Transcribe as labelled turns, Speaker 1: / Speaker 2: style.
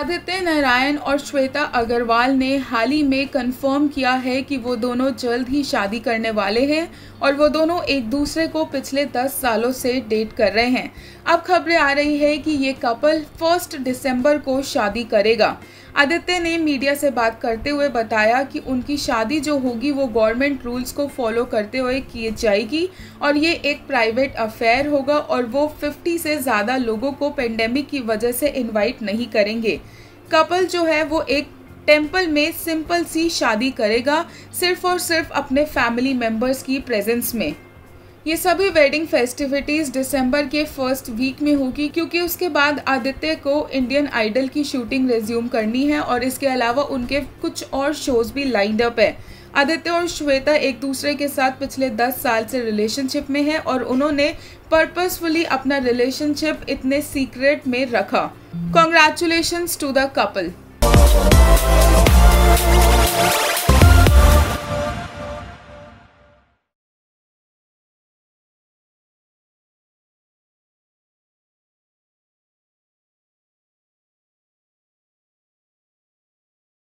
Speaker 1: आदित्य नारायण और श्वेता अग्रवाल ने हाल ही में कंफर्म किया है कि वो दोनों जल्द ही शादी करने वाले हैं और वो दोनों एक दूसरे को पिछले 10 सालों से डेट कर रहे हैं। अब खबरें आ रही है कि ये कपल 1 दिसंबर को शादी करेगा। आदित्य ने मीडिया से बात करते हुए बताया कि उनकी शादी जो होगी वो गवर्नमेंट रूल्स को फॉलो करते हुए की जाएगी और ये एक प्राइवेट अफेयर होगा और वो 50 से ज़्यादा लोगों को पेंडेमिक की वजह से इनवाइट नहीं करेंगे। कपल जो है वो एक टेंपल में सिंपल सी शादी करेगा, सिर्फ और सिर्फ अपने फैमिली मेंबर्स की प्रेजेंस में। ये सभी वेडिंग फेस्टिविटीज़ दिसंबर के फर्स्ट वीक में होगी, क्योंकि उसके बाद आदित्य को इंडियन आइडल की शूटिंग रिज्यूम करनी है और इसके अलावा उनके कुछ और शोज भी लाइंड अप है। आदित्य और श्वेता एक दूसरे के साथ पिछले 10 साल से रिलेशनशिप में है और उन्होंने पर्पसफुली अपना रिलेशनशिप इतने सीक्रेट में रखा। Congratulations to the couple.